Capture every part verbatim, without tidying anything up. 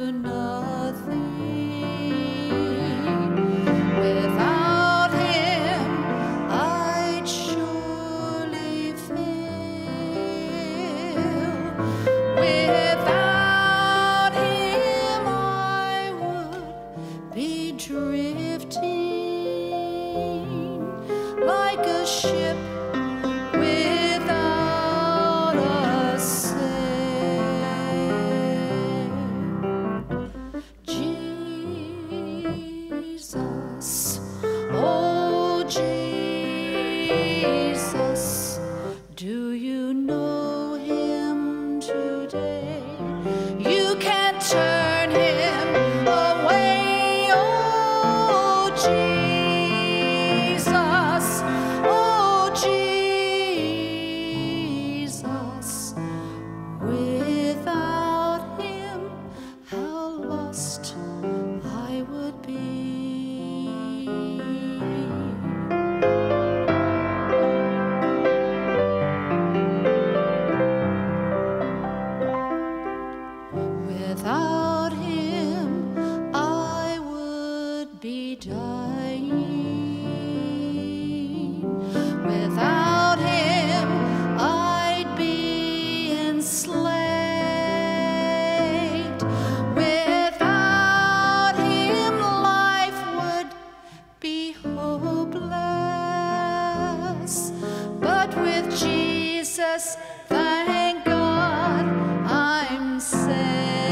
Do you know him today? You can't turn him away. Oh, Jesus, oh, Jesus. Without him, how lost I would be. Without him, I would be dying. Without him, I'd be enslaved. Without him, life would be hopeless. But with Jesus, thank God, I'm saved.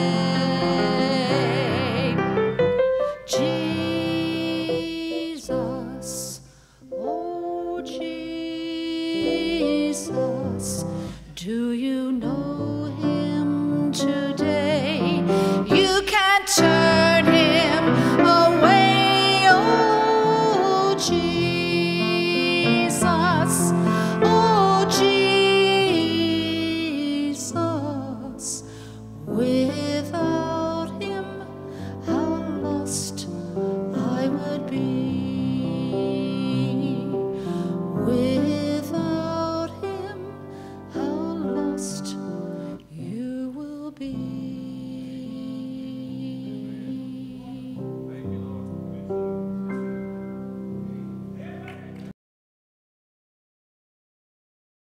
Jesus, oh Jesus, do you know him too?